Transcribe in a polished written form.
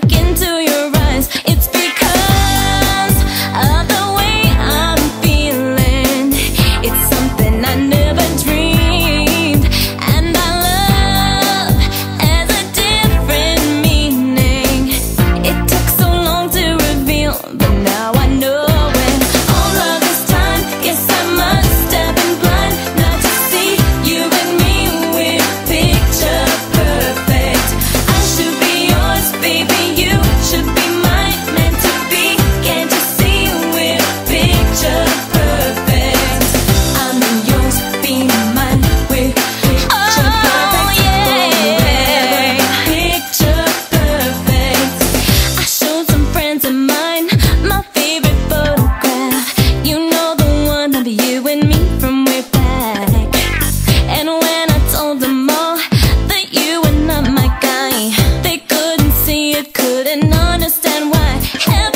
look into your eyes, it's because of the way I'm feeling. It's something I never dreamed, and our love has a different meaning. It took so long to reveal, but now I know it. All of this time, guess I must have been blind not to see you and me, we're picture perfect. I should be yours, baby, you should be mine, meant to be. Can't you see we're picture perfect? I'm yours, be mine, we're picture perfect. Yeah, picture perfect. I showed some friends of mine my favorite photograph. You know, the one of you and me from way back. And when I told them all that you were not my guy, they couldn't see it, couldn't understand why.